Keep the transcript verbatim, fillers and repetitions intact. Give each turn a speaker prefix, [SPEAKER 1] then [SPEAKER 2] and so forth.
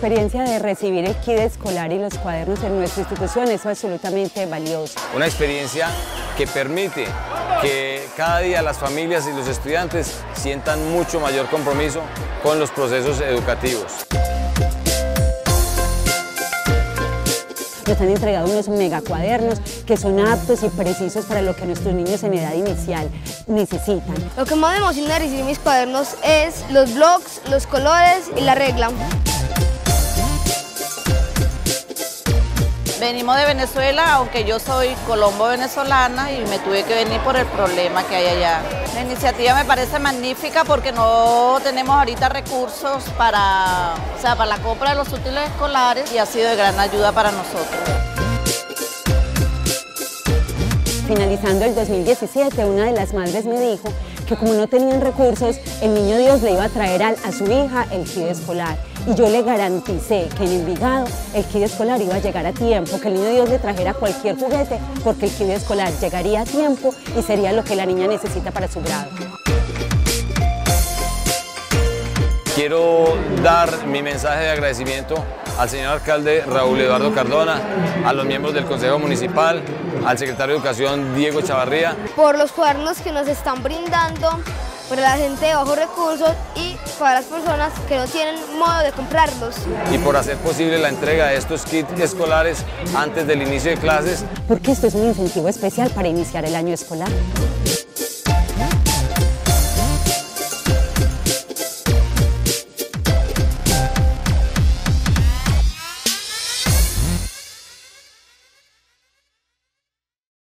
[SPEAKER 1] experiencia de recibir el kit escolar y los cuadernos en nuestra institución es absolutamente valioso.
[SPEAKER 2] Una experiencia que permite que cada día las familias y los estudiantes sientan mucho mayor compromiso con los procesos educativos.
[SPEAKER 1] Nos han entregado unos megacuadernos que son aptos y precisos para lo que nuestros niños en edad inicial necesitan.
[SPEAKER 3] Lo que más me emociona de recibir mis cuadernos es los blocs, los colores y la regla.
[SPEAKER 4] Venimos de Venezuela, aunque yo soy colombo-venezolana y me tuve que venir por el problema que hay allá. La iniciativa me parece magnífica porque no tenemos ahorita recursos para, o sea, para la compra de los útiles escolares y ha sido de gran ayuda para nosotros.
[SPEAKER 1] Finalizando el dos mil diecisiete, una de las madres me dijo que como no tenían recursos, el Niño Dios le iba a traer a, a su hija el kit escolar. Y yo le garanticé que en Envigado el kit escolar iba a llegar a tiempo, que el Niño Dios le trajera cualquier juguete, porque el kit escolar llegaría a tiempo y sería lo que la niña necesita para su grado.
[SPEAKER 2] Quiero dar mi mensaje de agradecimiento al señor alcalde Raúl Eduardo Cardona, a los miembros del Consejo Municipal, al secretario de Educación Diego Chavarría.
[SPEAKER 3] Por los cuadernos que nos están brindando para la gente de bajos recursos y para las personas que no tienen modo de comprarlos.
[SPEAKER 2] Y por hacer posible la entrega de estos kits escolares antes del inicio de clases.
[SPEAKER 1] Porque esto es un incentivo especial para iniciar el año escolar.